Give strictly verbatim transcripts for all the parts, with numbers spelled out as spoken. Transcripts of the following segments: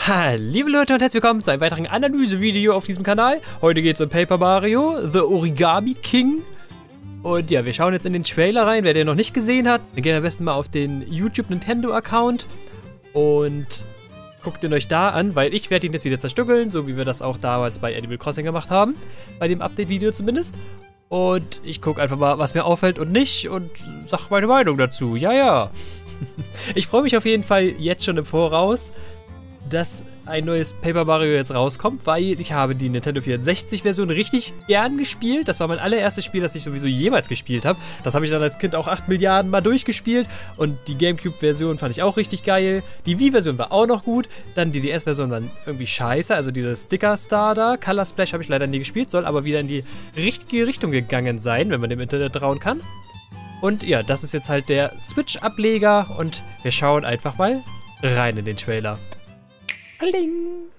Liebe Leute und herzlich willkommen zu einem weiteren Analysevideo auf diesem Kanal. Heute geht es um Paper Mario, The Origami King. Und ja, wir schauen jetzt in den Trailer rein. Wer den noch nicht gesehen hat, dann geht am besten mal auf den YouTube Nintendo Account und guckt ihn euch da an, weil ich werde ihn jetzt wieder zerstückeln, so wie wir das auch damals bei Animal Crossing gemacht haben. Bei dem Update-Video zumindest. Und ich gucke einfach mal, was mir auffällt und nicht und sag meine Meinung dazu. Ja, ja. Ich freue mich auf jeden Fall jetzt schon im Voraus, dass ein neues Paper Mario jetzt rauskommt, weil ich habe die Nintendo vierundsechzig Version richtig gern gespielt. Das war mein allererstes Spiel, das ich sowieso jemals gespielt habe. Das habe ich dann als Kind auch acht Milliarden Mal durchgespielt. Und die Gamecube-Version fand ich auch richtig geil. Die Wii-Version war auch noch gut. Dann die D S-Version war irgendwie scheiße. Also diese Sticker-Star da. Color Splash habe ich leider nie gespielt, soll aber wieder in die richtige Richtung gegangen sein, wenn man dem Internet trauen kann. Und ja, das ist jetzt halt der Switch-Ableger und wir schauen einfach mal rein in den Trailer. Bling.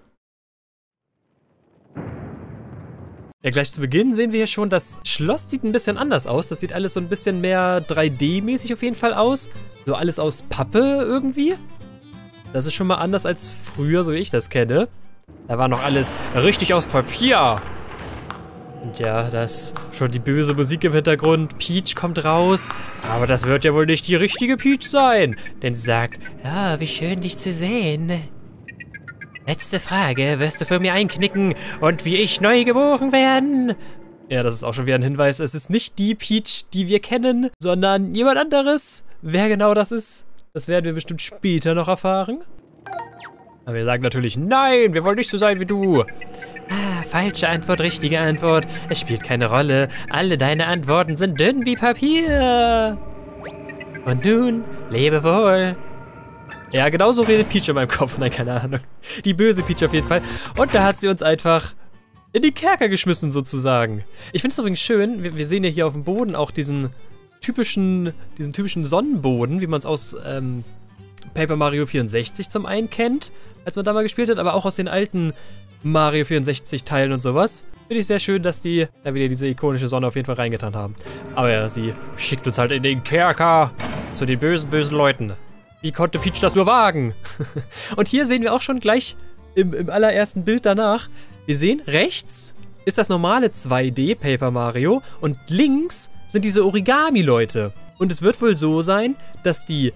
Ja, gleich zu Beginn sehen wir hier schon, das Schloss sieht ein bisschen anders aus. Das sieht alles so ein bisschen mehr drei D-mäßig auf jeden Fall aus. So alles aus Pappe irgendwie. Das ist schon mal anders als früher, so wie ich das kenne. Da war noch alles richtig aus Papier. Und ja, da ist schon die böse Musik im Hintergrund. Peach kommt raus. Aber das wird ja wohl nicht die richtige Peach sein. Denn sie sagt, ja, wie schön dich zu sehen. Letzte Frage, wirst du für mich einknicken und wie ich neu geboren werden? Ja, das ist auch schon wieder ein Hinweis. Es ist nicht die Peach, die wir kennen, sondern jemand anderes. Wer genau das ist, das werden wir bestimmt später noch erfahren. Aber wir sagen natürlich, nein, wir wollen nicht so sein wie du. Ah, falsche Antwort, richtige Antwort. Es spielt keine Rolle. Alle deine Antworten sind dünn wie Papier. Und nun, lebe wohl. Ja, genau so redet Peach in meinem Kopf. Nein, keine Ahnung. Die böse Peach auf jeden Fall. Und da hat sie uns einfach in die Kerker geschmissen, sozusagen. Ich finde es übrigens schön, wir, wir sehen ja hier auf dem Boden auch diesen typischen, diesen typischen Sonnenboden, wie man es aus ähm, Paper Mario vierundsechzig zum einen kennt, als man da mal gespielt hat, aber auch aus den alten Mario vierundsechzig Teilen und sowas. Finde ich sehr schön, dass die da wieder diese ikonische Sonne auf jeden Fall reingetan haben. Aber ja, sie schickt uns halt in den Kerker zu den bösen, bösen Leuten. Wie konnte Peach das nur wagen? Und hier sehen wir auch schon gleich im, im allerersten Bild danach, wir sehen, rechts ist das normale zwei D Paper Mario und links sind diese Origami-Leute. Und es wird wohl so sein, dass die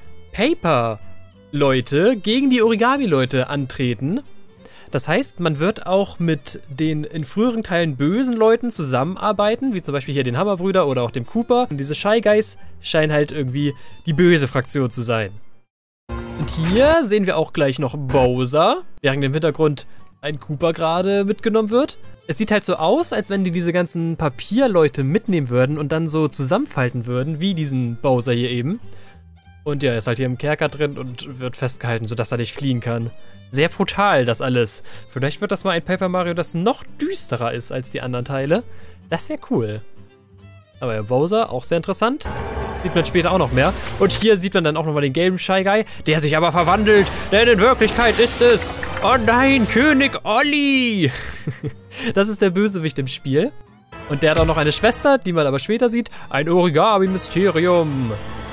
Paper-Leute gegen die Origami-Leute antreten. Das heißt, man wird auch mit den in früheren Teilen bösen Leuten zusammenarbeiten, wie zum Beispiel hier den Hammerbrüder oder auch dem Koopa. Und diese Shy Guys scheinen halt irgendwie die böse Fraktion zu sein. Und hier sehen wir auch gleich noch Bowser, während im Hintergrund ein Koopa gerade mitgenommen wird. Es sieht halt so aus, als wenn die diese ganzen Papierleute mitnehmen würden und dann so zusammenfalten würden, wie diesen Bowser hier eben. Und ja, er ist halt hier im Kerker drin und wird festgehalten, sodass er nicht fliehen kann. Sehr brutal, das alles. Vielleicht wird das mal ein Paper Mario, das noch düsterer ist als die anderen Teile. Das wäre cool. Aber ja, Bowser, auch sehr interessant. Sieht man später auch noch mehr. Und hier sieht man dann auch nochmal den gelben Shy Guy, der sich aber verwandelt, denn in Wirklichkeit ist es, oh nein, König Olli. Das ist der Bösewicht im Spiel. Und der hat auch noch eine Schwester, die man aber später sieht. Ein Origami-Mysterium.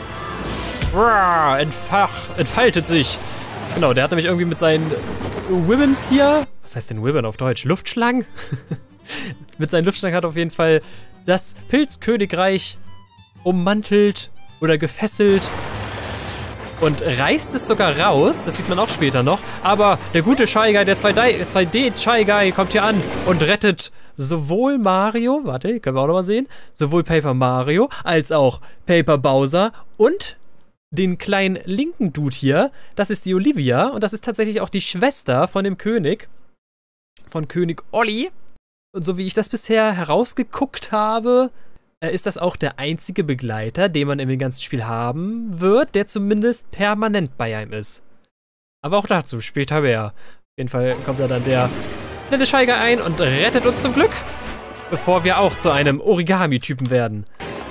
Entfach, entfaltet sich. Genau, der hat nämlich irgendwie mit seinen Wibbons hier, was heißt denn Wibbon auf Deutsch? Luftschlangen? Mit seinen Luftschlangen hat auf jeden Fall das Pilzkönigreich ummantelt oder gefesselt und reißt es sogar raus, das sieht man auch später noch, aber der gute Shy Guy, der zwei D Shy Guy kommt hier an und rettet sowohl Mario, warte, können wir auch nochmal sehen, sowohl Paper Mario als auch Paper Bowser und den kleinen linken Dude hier, das ist die Olivia und das ist tatsächlich auch die Schwester von dem König, von König Olli. Und so wie ich das bisher herausgeguckt habe, ist das auch der einzige Begleiter, den man im ganzen Spiel haben wird, der zumindest permanent bei einem ist. Aber auch dazu später mehr. Auf jeden Fall kommt da dann der nette Shy Guy ein und rettet uns zum Glück, bevor wir auch zu einem Origami-Typen werden.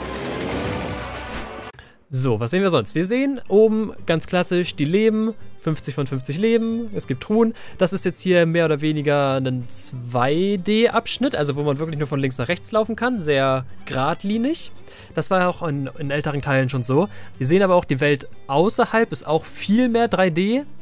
So, was sehen wir sonst? Wir sehen oben ganz klassisch die Leben, fünfzig von fünfzig Leben, es gibt Truhen. Das ist jetzt hier mehr oder weniger ein zwei D Abschnitt, also wo man wirklich nur von links nach rechts laufen kann, sehr geradlinig. Das war auch in, in älteren Teilen schon so. Wir sehen aber auch, die Welt außerhalb ist auch viel mehr drei D.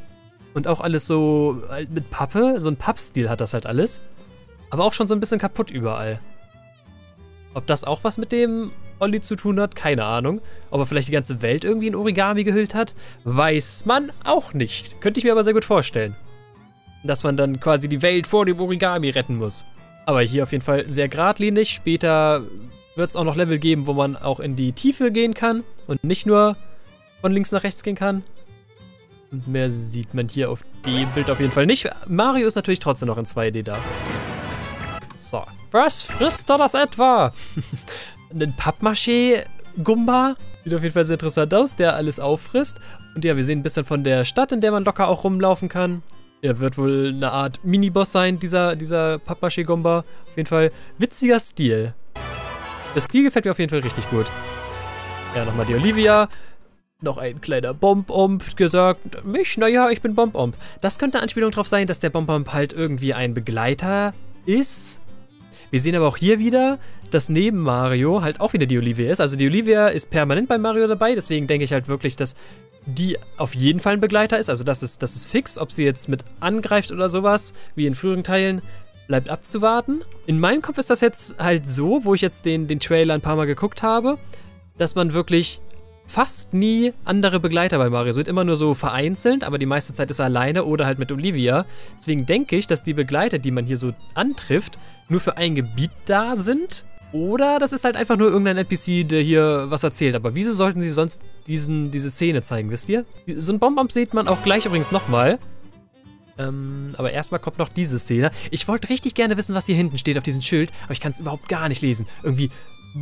Und auch alles so halt mit Pappe. So ein Pappstil hat das halt alles. Aber auch schon so ein bisschen kaputt überall. Ob das auch was mit dem Olli zu tun hat, keine Ahnung. Ob er vielleicht die ganze Welt irgendwie in Origami gehüllt hat, weiß man auch nicht. Könnte ich mir aber sehr gut vorstellen. Dass man dann quasi die Welt vor dem Origami retten muss. Aber hier auf jeden Fall sehr geradlinig. Später wird es auch noch Level geben, wo man auch in die Tiefe gehen kann und nicht nur von links nach rechts gehen kann. Und mehr sieht man hier auf dem Bild auf jeden Fall nicht. Mario ist natürlich trotzdem noch in zwei D da. So. Was frisst da das etwa? Ein Pappmaché-Gumba. Sieht auf jeden Fall sehr interessant aus, der alles auffrisst. Und ja, wir sehen ein bisschen von der Stadt, in der man locker auch rumlaufen kann. Er wird wohl eine Art Miniboss sein, dieser, dieser Pappmaché-Gumba. Auf jeden Fall witziger Stil. Der Stil gefällt mir auf jeden Fall richtig gut. Ja, nochmal die Olivia. Noch ein kleiner Bomb-Omb gesagt. Mich, naja, ich bin Bomb-Omb. Das könnte eine Anspielung darauf sein, dass der Bomb-Omb halt irgendwie ein Begleiter ist. Wir sehen aber auch hier wieder, dass neben Mario halt auch wieder die Olivia ist. Also die Olivia ist permanent bei Mario dabei, deswegen denke ich halt wirklich, dass die auf jeden Fall ein Begleiter ist. Also das ist, das ist fix, ob sie jetzt mit angreift oder sowas, wie in früheren Teilen, bleibt abzuwarten. In meinem Kopf ist das jetzt halt so, wo ich jetzt den, den Trailer ein paar Mal geguckt habe, dass man wirklich fast nie andere Begleiter bei Mario sieht, immer nur so vereinzelt, aber die meiste Zeit ist er alleine oder halt mit Olivia. Deswegen denke ich, dass die Begleiter, die man hier so antrifft, nur für ein Gebiet da sind. Oder das ist halt einfach nur irgendein N P C, der hier was erzählt. Aber wieso sollten sie sonst diesen, diese Szene zeigen, wisst ihr? So ein Bomb-Omb sieht man auch gleich übrigens nochmal. Ähm, aber erstmal kommt noch diese Szene. Ich wollte richtig gerne wissen, was hier hinten steht auf diesem Schild, aber ich kann es überhaupt gar nicht lesen. Irgendwie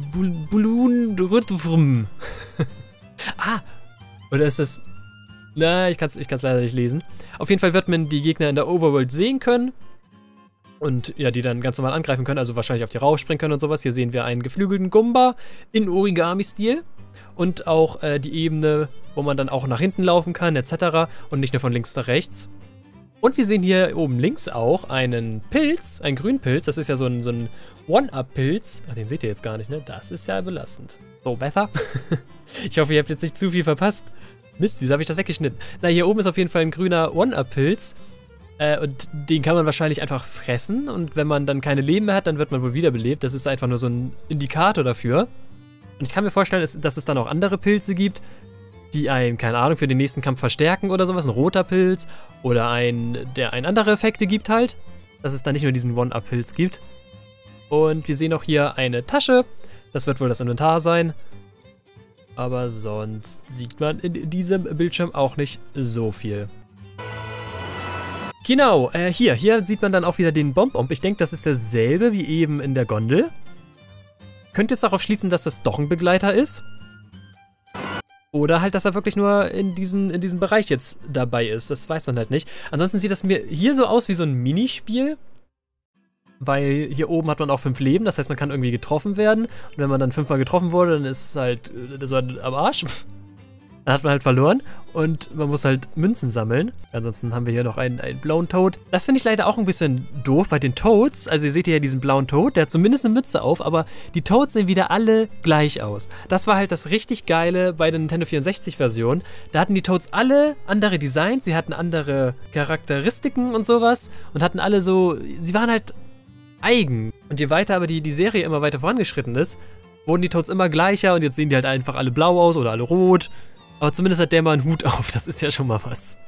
Bulun. Ah, oder ist das... Na, ich kann es ich kann's leider nicht lesen. Auf jeden Fall wird man die Gegner in der Overworld sehen können. Und ja, die dann ganz normal angreifen können, also wahrscheinlich auf die rausspringen können und sowas. Hier sehen wir einen geflügelten Gumba in Origami-Stil. Und auch äh, die Ebene, wo man dann auch nach hinten laufen kann, et cetera. Und nicht nur von links nach rechts. Und wir sehen hier oben links auch einen Pilz, einen grünen Pilz. Das ist ja so ein, so ein One-Up-Pilz. Ach, den seht ihr jetzt gar nicht, ne? Das ist ja belastend. So, besser. Ich hoffe, ihr habt jetzt nicht zu viel verpasst. Mist, wieso habe ich das weggeschnitten? Na, hier oben ist auf jeden Fall ein grüner One-Up-Pilz. Äh, und den kann man wahrscheinlich einfach fressen. Und wenn man dann keine Leben mehr hat, dann wird man wohl wiederbelebt. Das ist einfach nur so ein Indikator dafür. Und ich kann mir vorstellen, dass es dann auch andere Pilze gibt, die einen, keine Ahnung, für den nächsten Kampf verstärken oder sowas. Ein roter Pilz oder ein, der einen andere Effekte gibt halt. Dass es dann nicht nur diesen One-Up-Pilz gibt. Und wir sehen auch hier eine Tasche. Das wird wohl das Inventar sein. Aber sonst sieht man in diesem Bildschirm auch nicht so viel. Genau, äh, hier, hier sieht man dann auch wieder den Bomb-Omb. Ich denke, das ist derselbe wie eben in der Gondel. Könnt jetzt darauf schließen, dass das doch ein Begleiter ist. Oder halt, dass er wirklich nur in, diesen, in diesem Bereich jetzt dabei ist. Das weiß man halt nicht. Ansonsten sieht das mir hier so aus wie so ein Minispiel. Weil hier oben hat man auch fünf Leben, das heißt, man kann irgendwie getroffen werden. Und wenn man dann fünfmal getroffen wurde, dann ist halt so am Arsch. Dann hat man halt verloren und man muss halt Münzen sammeln. Ansonsten haben wir hier noch einen, einen blauen Toad. Das finde ich leider auch ein bisschen doof bei den Toads. Also ihr seht hier diesen blauen Toad, der hat zumindest eine Mütze auf, aber die Toads sehen wieder alle gleich aus. Das war halt das richtig Geile bei der Nintendo vierundsechzig-Version. Da hatten die Toads alle andere Designs, sie hatten andere Charakteristiken und sowas und hatten alle so, sie waren halt eigen. Und je weiter aber die, die Serie immer weiter vorangeschritten ist, wurden die Toads immer gleicher und jetzt sehen die halt einfach alle blau aus oder alle rot. Aber zumindest hat der mal einen Hut auf, das ist ja schon mal was.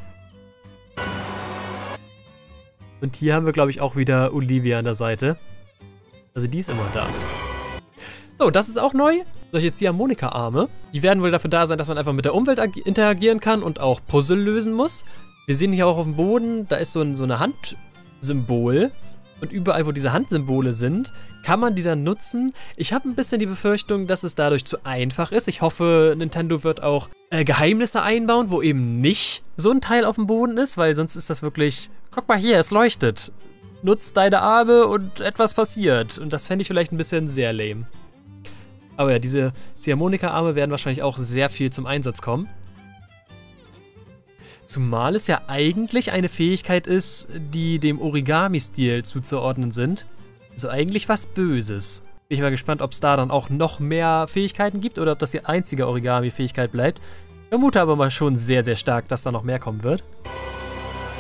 Und hier haben wir, glaube ich, auch wieder Olivia an der Seite. Also die ist immer da. So, das ist auch neu. Solche Ziehharmonika-Arme. Die werden wohl dafür da sein, dass man einfach mit der Umwelt interagieren kann und auch Puzzle lösen muss. Wir sehen hier auch auf dem Boden, da ist so, ein, so eine Handsymbol. Und überall, wo diese Handsymbole sind, kann man die dann nutzen. Ich habe ein bisschen die Befürchtung, dass es dadurch zu einfach ist. Ich hoffe, Nintendo wird auch äh, Geheimnisse einbauen, wo eben nicht so ein Teil auf dem Boden ist, weil sonst ist das wirklich, guck mal hier, es leuchtet. Nutz deine Arme und etwas passiert. Und das fände ich vielleicht ein bisschen sehr lame. Aber ja, diese Ziehharmonika-Arme werden wahrscheinlich auch sehr viel zum Einsatz kommen. Zumal es ja eigentlich eine Fähigkeit ist, die dem Origami-Stil zuzuordnen sind. Also eigentlich was Böses. Bin ich mal gespannt, ob es da dann auch noch mehr Fähigkeiten gibt oder ob das die einzige Origami-Fähigkeit bleibt. Ich vermute aber mal schon sehr, sehr stark, dass da noch mehr kommen wird.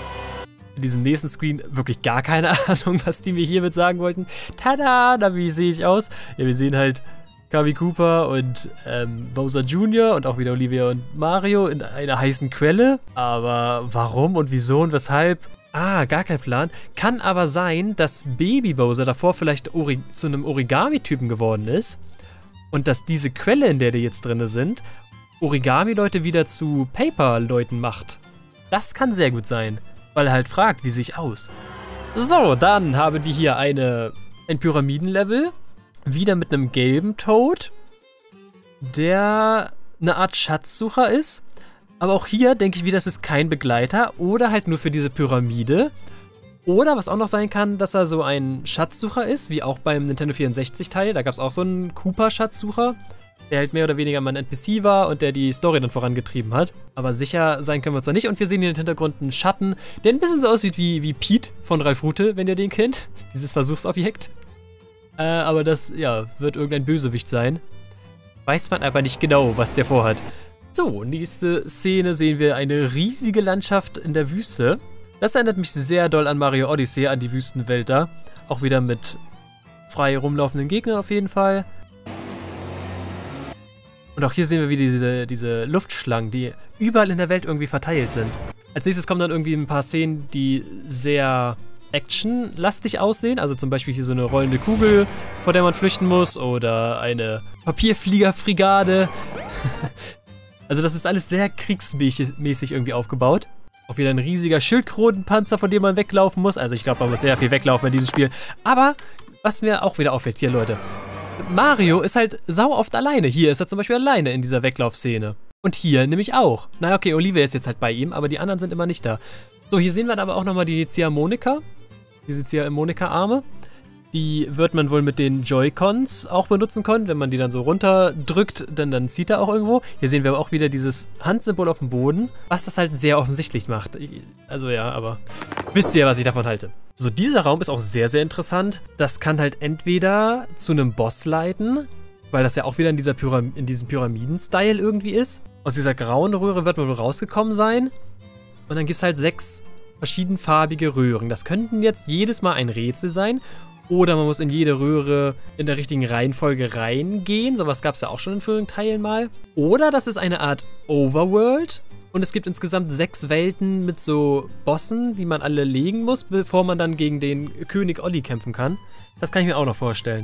in diesem nächsten Screen wirklich gar keine Ahnung, was die mir hiermit sagen wollten. Tada, da wie sehe ich aus? Ja, wir sehen halt Kirby Cooper und ähm, Bowser Junior und auch wieder Olivia und Mario in einer heißen Quelle. Aber warum und wieso und weshalb? Ah, gar kein Plan. Kann aber sein, dass Baby Bowser davor vielleicht Ori- zu einem Origami-Typen geworden ist. Und dass diese Quelle, in der die jetzt drin sind, Origami-Leute wieder zu Paper-Leuten macht. Das kann sehr gut sein, weil er halt fragt, wie sehe ich aus. So, dann haben wir hier eine, ein Pyramidenlevel. Wieder mit einem gelben Toad, der eine Art Schatzsucher ist. Aber auch hier denke ich wieder, das ist kein Begleiter oder halt nur für diese Pyramide. Oder was auch noch sein kann, dass er so ein Schatzsucher ist, wie auch beim Nintendo vierundsechzig Teil. Da gab es auch so einen Koopa-Schatzsucher, der halt mehr oder weniger mal ein N P C war und der die Story dann vorangetrieben hat. Aber sicher sein können wir uns da nicht. Und wir sehen hier im Hintergrund einen Schatten, der ein bisschen so aussieht wie, wie Pete von Ralf Rute, wenn ihr den kennt. Dieses Versuchsobjekt. Äh, aber das, ja, wird irgendein Bösewicht sein. Weiß man aber nicht genau, was der vorhat. So, nächste Szene sehen wir eine riesige Landschaft in der Wüste. Das erinnert mich sehr doll an Mario Odyssey, an die Wüstenwelt da. Auch wieder mit frei rumlaufenden Gegnern auf jeden Fall. Und auch hier sehen wir wieder diese, diese Luftschlangen, die überall in der Welt irgendwie verteilt sind. Als nächstes kommen dann irgendwie ein paar Szenen, die sehr actionlastig aussehen. Also zum Beispiel hier so eine rollende Kugel, vor der man flüchten muss. Oder eine-Papierfliegerfrigade. Also das ist alles sehr kriegsmäßig irgendwie aufgebaut. Auch wieder ein riesiger Schildkrötenpanzer, von dem man weglaufen muss. Also ich glaube, man muss sehr viel weglaufen in diesem Spiel. Aber was mir auch wieder auffällt, hier Leute. Mario ist halt sau oft alleine. Hier ist er zum Beispiel alleine in dieser Weglaufszene. Und hier nämlich auch. Na okay, Olivia ist jetzt halt bei ihm, aber die anderen sind immer nicht da. So, hier sehen wir dann aber auch nochmal die Ziehharmonika. Diese Ziehharmonika-Arme. Die wird man wohl mit den Joy-Cons auch benutzen können. Wenn man die dann so runterdrückt, dann, dann zieht er auch irgendwo. Hier sehen wir aber auch wieder dieses Handsymbol auf dem Boden, was das halt sehr offensichtlich macht. Ich, also ja, aber wisst ihr, was ich davon halte. So, dieser Raum ist auch sehr, sehr interessant. Das kann halt entweder zu einem Boss leiten, weil das ja auch wieder in, dieser Pyram in diesem Pyramiden-Style irgendwie ist. Aus dieser grauen Röhre wird man wohl rausgekommen sein. Und dann gibt es halt sechs verschiedenfarbige Röhren. Das könnten jetzt jedes Mal ein Rätsel sein. Oder man muss in jede Röhre in der richtigen Reihenfolge reingehen. Sowas gab es ja auch schon in früheren Teilen mal. Oder das ist eine Art Overworld. Und es gibt insgesamt sechs Welten mit so Bossen, die man alle legen muss, bevor man dann gegen den König Olli kämpfen kann. Das kann ich mir auch noch vorstellen.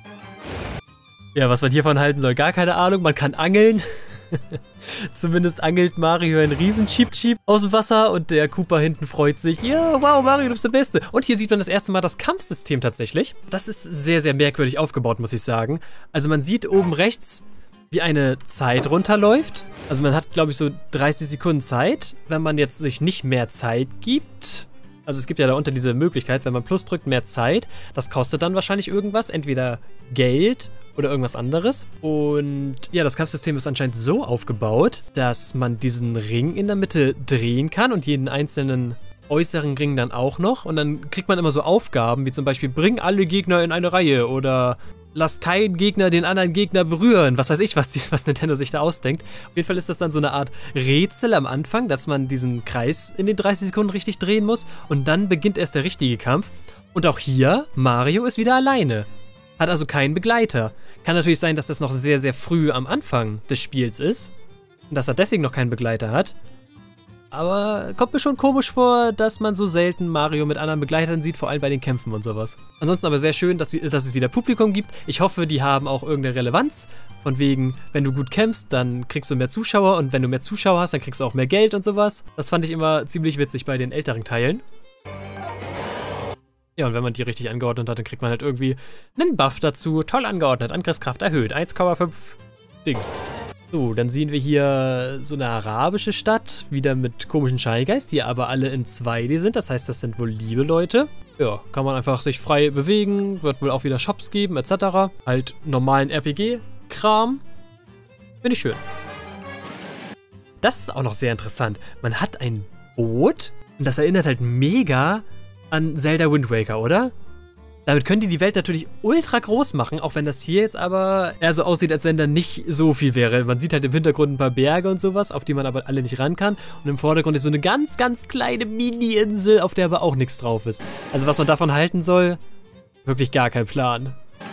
Ja, was man hiervon halten soll, gar keine Ahnung. Man kann angeln. Zumindest angelt Mario einen riesen Cheep-Cheep aus dem Wasser und der Koopa hinten freut sich. Ja, wow, Mario, du bist der Beste. Und hier sieht man das erste Mal das Kampfsystem tatsächlich. Das ist sehr, sehr merkwürdig aufgebaut, muss ich sagen. Also man sieht oben rechts, wie eine Zeit runterläuft. Also man hat, glaube ich, so dreißig Sekunden Zeit, wenn man jetzt sich nicht mehr Zeit gibt. Also es gibt ja da unter diese Möglichkeit, wenn man Plus drückt, mehr Zeit. Das kostet dann wahrscheinlich irgendwas, entweder Geld oder irgendwas anderes. Und ja, das Kampfsystem ist anscheinend so aufgebaut, dass man diesen Ring in der Mitte drehen kann und jeden einzelnen äußeren Ring dann auch noch. Und dann kriegt man immer so Aufgaben, wie zum Beispiel, bring alle Gegner in eine Reihe oder lass keinen Gegner den anderen Gegner berühren. Was weiß ich, was, die, was Nintendo sich da ausdenkt. Auf jeden Fall ist das dann so eine Art Rätsel am Anfang, dass man diesen Kreis in den dreißig Sekunden richtig drehen muss. Und dann beginnt erst der richtige Kampf. Und auch hier, Mario ist wieder alleine. Hat also keinen Begleiter. Kann natürlich sein, dass das noch sehr, sehr früh am Anfang des Spiels ist. Und dass er deswegen noch keinen Begleiter hat. Aber kommt mir schon komisch vor, dass man so selten Mario mit anderen Begleitern sieht, vor allem bei den Kämpfen und sowas. Ansonsten aber sehr schön, dass, dass es wieder Publikum gibt. Ich hoffe, die haben auch irgendeine Relevanz. Von wegen, wenn du gut kämpfst, dann kriegst du mehr Zuschauer. Und wenn du mehr Zuschauer hast, dann kriegst du auch mehr Geld und sowas. Das fand ich immer ziemlich witzig bei den älteren Teilen. Ja, und wenn man die richtig angeordnet hat, dann kriegt man halt irgendwie einen Buff dazu. Toll angeordnet, Angriffskraft erhöht, eins Komma fünf Dings. So, dann sehen wir hier so eine arabische Stadt, wieder mit komischen Shy Guys, die aber alle in zwei D sind. Das heißt, das sind wohl liebe Leute. Ja, kann man einfach sich frei bewegen, wird wohl auch wieder Shops geben, et cetera. Halt normalen R P G-Kram. Finde ich schön. Das ist auch noch sehr interessant. Man hat ein Boot und das erinnert halt mega an Zelda Wind Waker, oder? Damit können die die Welt natürlich ultra groß machen, auch wenn das hier jetzt aber eher so aussieht, als wenn da nicht so viel wäre. Man sieht halt im Hintergrund ein paar Berge und sowas, auf die man aber alle nicht ran kann. Und im Vordergrund ist so eine ganz, ganz kleine Mini-Insel, auf der aber auch nichts drauf ist. Also was man davon halten soll, wirklich gar kein Plan.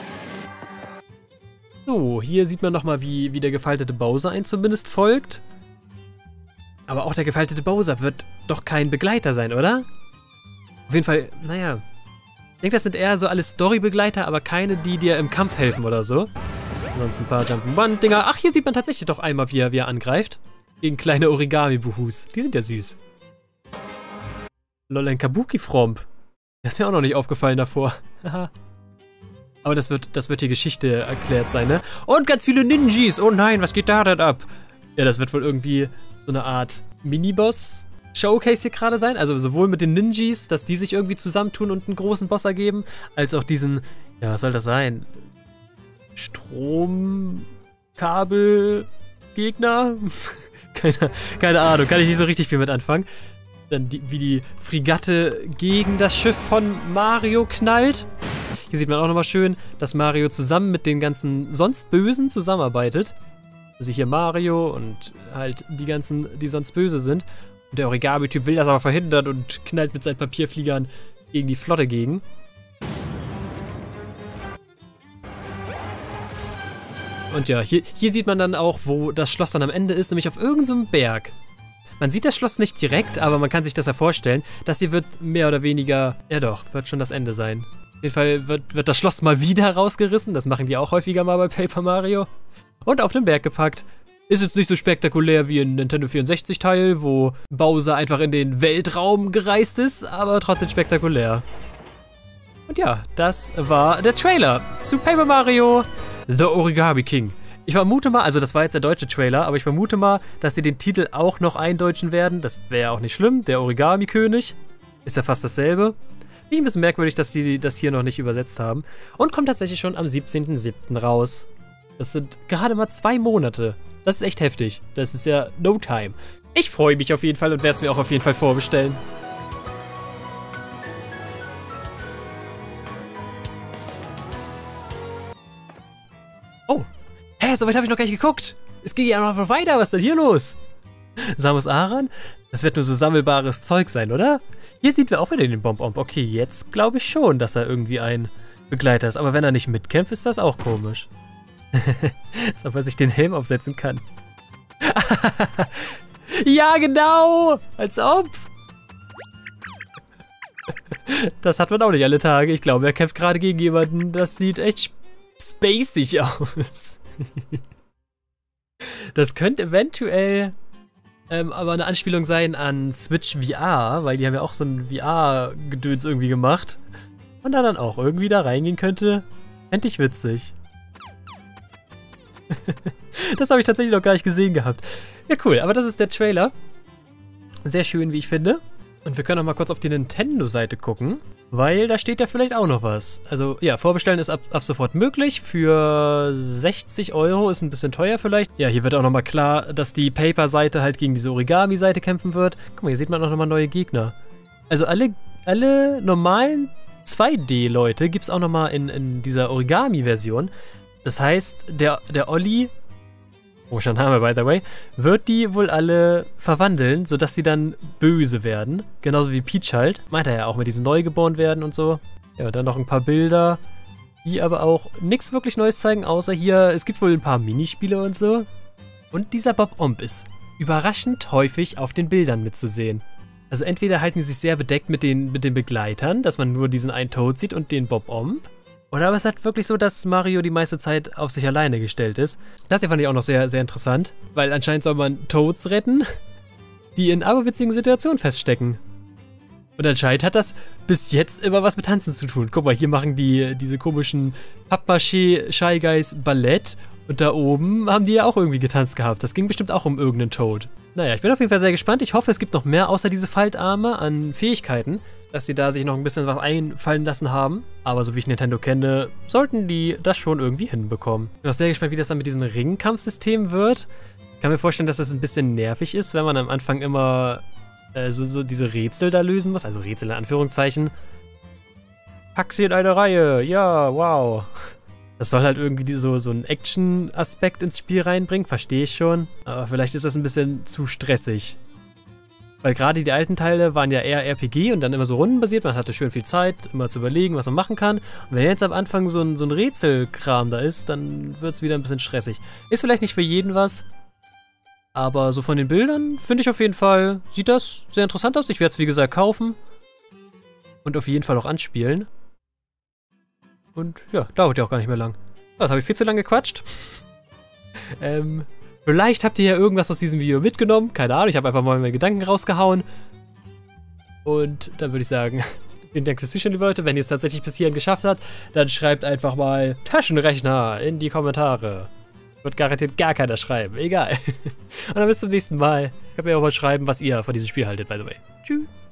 So, hier sieht man nochmal, wie, wie der gefaltete Bowser einen zumindest folgt. Aber auch der gefaltete Bowser wird doch kein Begleiter sein, oder? Auf jeden Fall, naja. Ich denke, das sind eher so alles Story-Begleiter, aber keine, die dir im Kampf helfen oder so. Ansonsten ein paar Jump'n'Run-Dinger. Ach, hier sieht man tatsächlich doch einmal, wie er, wie er angreift. Gegen kleine Origami-Buhus. Die sind ja süß. Lol, ein Kabuki-Fromp. Das ist mir auch noch nicht aufgefallen davor. Haha. Aber das wird, das wird die Geschichte erklärt sein, ne? Und ganz viele Ninjas. Oh nein, was geht da denn ab? Ja, das wird wohl irgendwie so eine Art Miniboss-Showcase hier gerade sein. Also sowohl mit den Ninjas, dass die sich irgendwie zusammentun und einen großen Boss ergeben, als auch diesen, ja, was soll das sein? Stromkabel-Gegner? keine, keine Ahnung, kann ich nicht so richtig viel mit anfangen. Dann die, wie die Fregatte gegen das Schiff von Mario knallt. Hier sieht man auch nochmal schön, dass Mario zusammen mit den ganzen sonst Bösen zusammenarbeitet. Also hier Mario und halt die ganzen, die sonst böse sind. Und der Origami-Typ will das aber verhindern und knallt mit seinen Papierfliegern gegen die Flotte gegen. Und ja, hier, hier sieht man dann auch, wo das Schloss dann am Ende ist, nämlich auf irgendeinem so Berg. Man sieht das Schloss nicht direkt, aber man kann sich das ja vorstellen. Das hier wird mehr oder weniger, ja doch, wird schon das Ende sein. Auf jeden Fall wird, wird das Schloss mal wieder rausgerissen. Das machen die auch häufiger mal bei Paper Mario. Und auf den Berg gepackt. Ist jetzt nicht so spektakulär wie ein Nintendo vierundsechzig Teil, wo Bowser einfach in den Weltraum gereist ist, aber trotzdem spektakulär. Und ja, das war der Trailer zu Paper Mario The Origami King. Ich vermute mal, also das war jetzt der deutsche Trailer, aber ich vermute mal, dass sie den Titel auch noch eindeutschen werden. Das wäre auch nicht schlimm. Der Origami-König ist ja fast dasselbe. Finde ich ein bisschen merkwürdig, dass sie das hier noch nicht übersetzt haben. Und kommt tatsächlich schon am siebzehnten siebten raus. Das sind gerade mal zwei Monate. Das ist echt heftig. Das ist ja no time. Ich freue mich auf jeden Fall und werde es mir auch auf jeden Fall vorbestellen. Oh. Hä, soweit habe ich noch gar nicht geguckt. Es ging ja noch weiter. Was ist denn hier los? Samus Aran? Das wird nur so sammelbares Zeug sein, oder? Hier sieht wir auch wieder den Bomb-Omb. Okay, jetzt glaube ich schon, dass er irgendwie ein Begleiter ist. Aber wenn er nicht mitkämpft, ist das auch komisch. Als ob er sich den Helm aufsetzen kann. Ja, genau! Als ob! Das hat man auch nicht alle Tage. Ich glaube, er kämpft gerade gegen jemanden. Das sieht echt spacig aus. Das könnte eventuell ähm, aber eine Anspielung sein an Switch V R, weil die haben ja auch so ein V R-Gedöns irgendwie gemacht. Und da dann auch irgendwie da reingehen könnte. Fände ich witzig. Das habe ich tatsächlich noch gar nicht gesehen gehabt. Ja, cool. Aber das ist der Trailer. Sehr schön, wie ich finde. Und wir können auch mal kurz auf die Nintendo-Seite gucken, weil da steht ja vielleicht auch noch was. Also, ja, vorbestellen ist ab, ab sofort möglich. Für sechzig Euro ist ein bisschen teuer vielleicht. Ja, hier wird auch nochmal klar, dass die Paper-Seite halt gegen diese Origami-Seite kämpfen wird. Guck mal, hier sieht man auch nochmal neue Gegner. Also alle, alle normalen zwei D-Leute gibt es auch nochmal in, in dieser Origami-Version. Das heißt, der, der Olli, oh, schon Name by the way, wird die wohl alle verwandeln, sodass sie dann böse werden. Genauso wie Peach halt. Meint er ja auch mit diesen Neugeboren werden und so. Ja, und dann noch ein paar Bilder, die aber auch nichts wirklich Neues zeigen, außer hier, es gibt wohl ein paar Minispiele und so. Und dieser Bob-Omb ist überraschend häufig auf den Bildern mitzusehen. Also entweder halten sie sich sehr bedeckt mit den, mit den Begleitern, dass man nur diesen einen Toad sieht und den Bob-Omb. Oder aber es ist halt wirklich so, dass Mario die meiste Zeit auf sich alleine gestellt ist. Das hier fand ich auch noch sehr, sehr interessant, weil anscheinend soll man Toads retten, die in aberwitzigen Situationen feststecken. Und anscheinend hat das bis jetzt immer was mit Tanzen zu tun. Guck mal, hier machen die diese komischen Pappmaché Shy Guys Ballett und da oben haben die ja auch irgendwie getanzt gehabt. Das ging bestimmt auch um irgendeinen Toad. Naja, ich bin auf jeden Fall sehr gespannt. Ich hoffe, es gibt noch mehr außer diese Faltarme an Fähigkeiten, dass sie da sich noch ein bisschen was einfallen lassen haben. Aber so wie ich Nintendo kenne, sollten die das schon irgendwie hinbekommen. Ich bin auch sehr gespannt, wie das dann mit diesem Ringkampfsystem wird. Ich kann mir vorstellen, dass das ein bisschen nervig ist, wenn man am Anfang immer äh, so, so diese Rätsel da lösen muss. Also Rätsel in Anführungszeichen. Pack sie in eine Reihe. Ja, wow. Das soll halt irgendwie so, so einen Action-Aspekt ins Spiel reinbringen, verstehe ich schon. Aber vielleicht ist das ein bisschen zu stressig. Weil gerade die alten Teile waren ja eher R P G und dann immer so rundenbasiert. Man hatte schön viel Zeit, immer zu überlegen, was man machen kann. Und wenn jetzt am Anfang so ein, so ein Rätselkram da ist, dann wird es wieder ein bisschen stressig. Ist vielleicht nicht für jeden was. Aber so von den Bildern finde ich auf jeden Fall, sieht das sehr interessant aus. Ich werde es wie gesagt kaufen. Und auf jeden Fall auch anspielen. Und ja, dauert ja auch gar nicht mehr lang. Das habe ich viel zu lange gequatscht. ähm, vielleicht habt ihr ja irgendwas aus diesem Video mitgenommen. Keine Ahnung, ich habe einfach mal meine Gedanken rausgehauen. Und dann würde ich sagen, vielen Dank fürs Zuschauen, liebe Leute. Wenn ihr es tatsächlich bis hierhin geschafft habt, dann schreibt einfach mal Taschenrechner in die Kommentare. Wird garantiert gar keiner schreiben, egal. Und dann bis zum nächsten Mal. Könnt ihr auch mal schreiben, was ihr von diesem Spiel haltet, by the way. Tschüss.